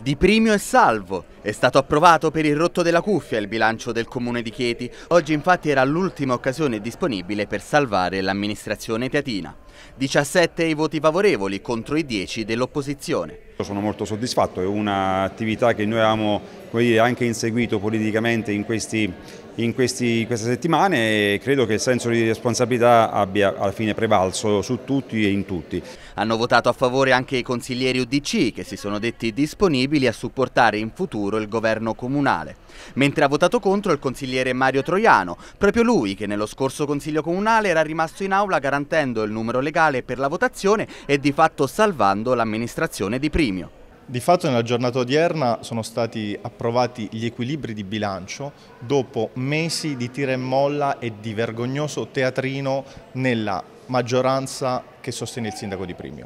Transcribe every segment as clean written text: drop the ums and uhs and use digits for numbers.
Di Primio e salvo. È stato approvato per il rotto della cuffia il bilancio del comune di Chieti. Oggi infatti era l'ultima occasione disponibile per salvare l'amministrazione teatina. 17 i voti favorevoli contro i 10 dell'opposizione. Sono molto soddisfatto, è un'attività che noi avevamo anche inseguito politicamente in queste settimane e credo che il senso di responsabilità abbia alla fine prevalso su tutti e in tutti. Hanno votato a favore anche i consiglieri UDC che si sono detti disponibili a supportare in futuro il governo comunale, mentre ha votato contro il consigliere Mario Troiano, proprio lui che nello scorso consiglio comunale era rimasto in aula garantendo il numero legale per la votazione e di fatto salvando l'amministrazione di Primio. Di fatto nella giornata odierna sono stati approvati gli equilibri di bilancio dopo mesi di tira e molla e di vergognoso teatrino nella maggioranza che sostiene il sindaco di Primio.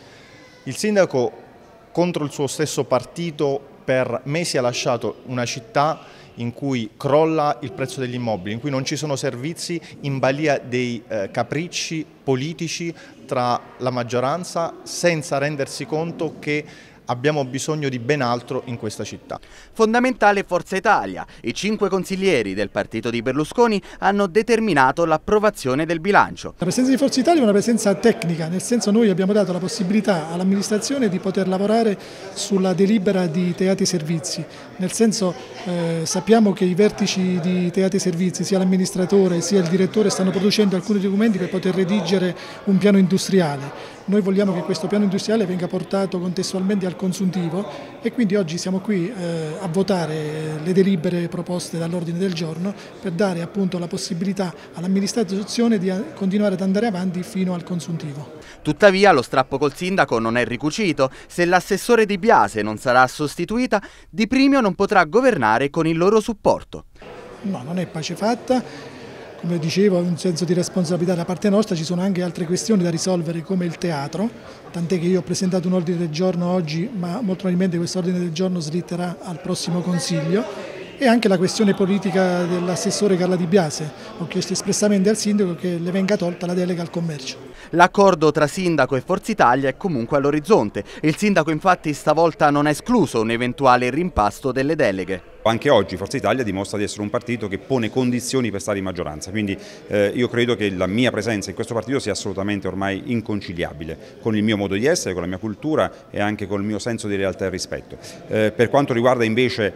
Il sindaco contro il suo stesso partito per mesi ha lasciato una città in cui crolla il prezzo degli immobili, in cui non ci sono servizi, in balia dei capricci politici tra la maggioranza senza rendersi conto che abbiamo bisogno di ben altro in questa città. Fondamentale Forza Italia. I 5 consiglieri del partito di Berlusconi hanno determinato l'approvazione del bilancio. La presenza di Forza Italia è una presenza tecnica, nel senso noi abbiamo dato la possibilità all'amministrazione di poter lavorare sulla delibera di Teatri Servizi, nel senso sappiamo che i vertici di Teatri Servizi, sia l'amministratore sia il direttore, stanno producendo alcuni documenti per poter redigere un piano industriale. Noi vogliamo che questo piano industriale venga portato contestualmente al consuntivo e quindi oggi siamo qui a votare le delibere proposte dall'ordine del giorno per dare appunto la possibilità all'amministrazione di continuare ad andare avanti fino al consuntivo. Tuttavia lo strappo col sindaco non è ricucito. Se l'assessore Di Biase non sarà sostituita, Di Primio non potrà governare con il loro supporto. No, non è pace fatta. Come dicevo, un senso di responsabilità da parte nostra, ci sono anche altre questioni da risolvere come il teatro, tant'è che io ho presentato un ordine del giorno oggi, ma molto probabilmente questo ordine del giorno slitterà al prossimo Consiglio, e anche la questione politica dell'assessore Carla Di Biase. Ho chiesto espressamente al sindaco che le venga tolta la delega al commercio. L'accordo tra sindaco e Forza Italia è comunque all'orizzonte. Il sindaco infatti stavolta non ha escluso un eventuale rimpasto delle deleghe. Anche oggi Forza Italia dimostra di essere un partito che pone condizioni per stare in maggioranza, quindi io credo che la mia presenza in questo partito sia assolutamente ormai inconciliabile con il mio modo di essere, con la mia cultura e anche con il mio senso di realtà e rispetto. Per quanto riguarda invece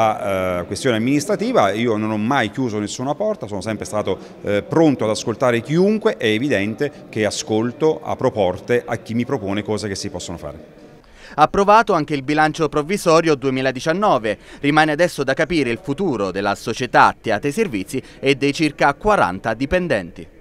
la questione amministrativa, io non ho mai chiuso nessuna porta, sono sempre stato pronto ad ascoltare chiunque, è evidente che ascolto, apro porte a chi mi propone cose che si possono fare. Approvato anche il bilancio provvisorio 2019. Rimane adesso da capire il futuro della società Teatri Servizi e dei circa 40 dipendenti.